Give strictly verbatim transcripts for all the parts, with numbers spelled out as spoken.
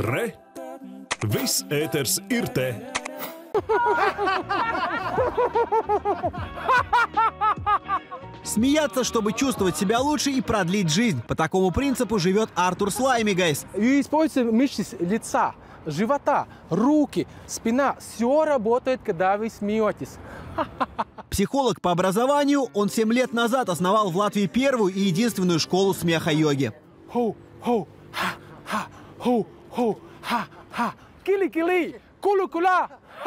Re! Viss ēters ir te! Смеяться, чтобы чувствовать себя лучше и продлить жизнь. По такому принципу живет Артур Слаймигайс. И используйте мышцы лица, живота, руки, спина. Все работает, когда вы смеетесь. Психолог по образованию, он семь лет назад основал в Латвии первую и единственную школу смеха-йоги. Ху-ху, ха-ха, ху-ху, ха-ха, кили-кили, кулу-кула.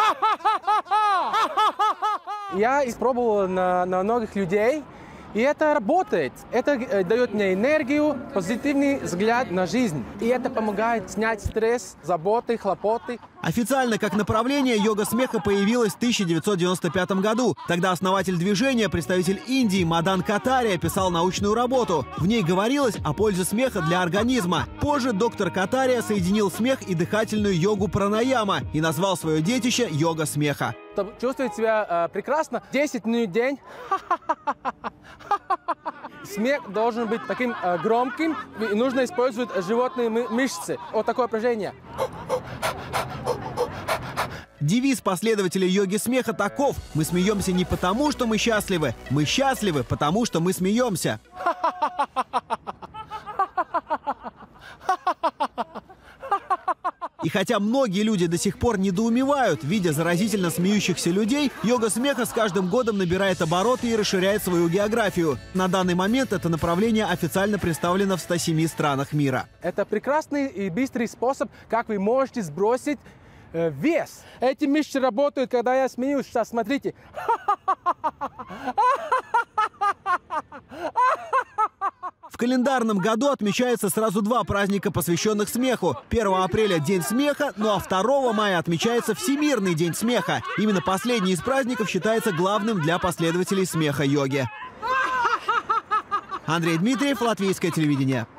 Я испробовал на, на многих людей, и это работает. Это дает мне энергию, позитивный взгляд на жизнь. И это помогает снять стресс, заботы, хлопоты. Официально как направление йога смеха появилась в тысяча девятьсот девяносто пятом году. Тогда основатель движения, представитель Индии Мадан Катария, писал научную работу. В ней говорилось о пользе смеха для организма. Позже доктор Катария соединил смех и дыхательную йогу пранаяма и назвал свое детище йога смеха. Чтобы чувствовать себя э, прекрасно, десять минут в день. Смех должен быть таким э, громким, и нужно использовать животные мышцы. Вот такое упражнение. Девиз последователей йоги смеха таков: мы смеемся не потому, что мы счастливы, мы счастливы, потому что мы смеемся. И хотя многие люди до сих пор недоумевают, видя заразительно смеющихся людей, йога смеха с каждым годом набирает обороты и расширяет свою географию. На данный момент это направление официально представлено в ста семи странах мира. Это прекрасный и быстрый способ, как вы можете сбросить э, вес. Эти мышцы работают, когда я смеюсь. Сейчас смотрите. В календарном году отмечается сразу два праздника, посвященных смеху. первого апреля – День смеха, ну а второго мая отмечается Всемирный день смеха. Именно последний из праздников считается главным для последователей смеха-йоги. Андрей Дмитриев, Латвийское телевидение.